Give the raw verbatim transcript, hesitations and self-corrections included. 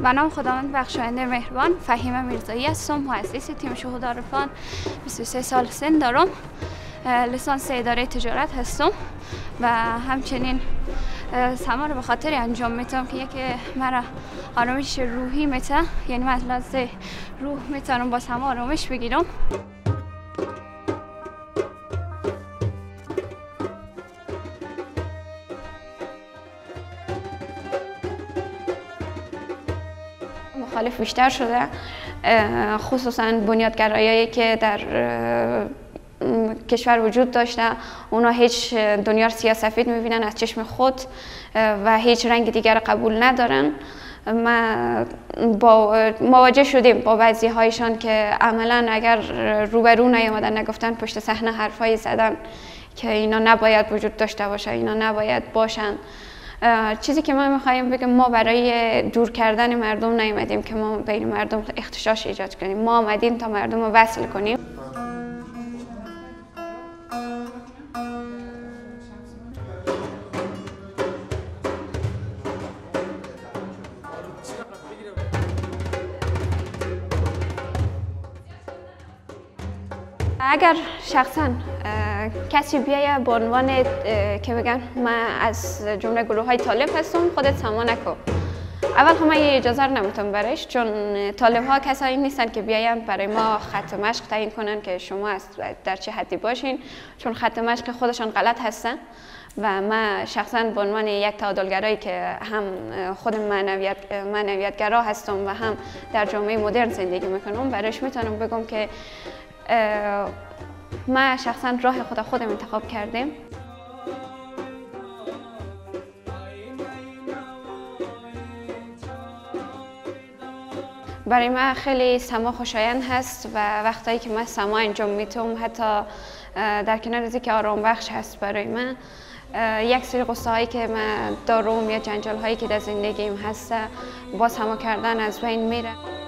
به نام خداوند بخشاینده مهربان، فهیمه میرزایی هستم، مؤسس تیم شهود عارفان. بیست و سه سال سن دارم، لیسانس اداره تجارت هستم و همچنین سما رو به خاطر انجام میتونم که یکی مرا آرامش روحی میته، یعنی من از لحاظ روح میتونم با سما آرامش بگیرم. مخالف بیشتر شده، خصوصا بنیادگرایایی که در کشور وجود داشته، اونا هیچ دنیا رو سیاه‌سفید میبینن از چشم خود و هیچ رنگ دیگر قبول ندارن. ما با مواجه شدیم با بعضی هایشان که عملا اگر روبرو نیامدن، نگفتن، پشت صحنه حرفایی زدن که اینا نباید وجود داشته باشه، اینا نباید باشن. چیزی که ما میخوایم بگم، ما برای دور کردن مردم نیومدیم که ما بین مردم اختشاش ایجاد کنیم، ما آمدیم تا مردم رو وصل کنیم. اگر شخصا کسی بیایه به عنوان که بگن من از جمله گروه های طالب هستم، خودت سما نکن. اول خب من یه اجازه رو نمیتونم برش، چون طالب ها کسایی نیستن که بیاین برای ما خط مشق تعیین کنن که شما در چه حدی باشین، چون خط مشق خودشان غلط هستن. و من شخصا به عنوان یک تعادلگرایی که هم خود معنویت معنویتگرا هستم و هم در جامعه مدرن زندگی میکنم، برایش میتونم بگم که من شخصا راه خود خودم انتخاب کردم. برای من خیلی سما خوشایند هست و وقتایی که من سما انجام میتونم، حتی در کنار از اینکه آرام بخش هست برای من، یک سری قصه هایی که من دارم یا جنجال هایی که در زندگیم هست با سما کردن از بین میره.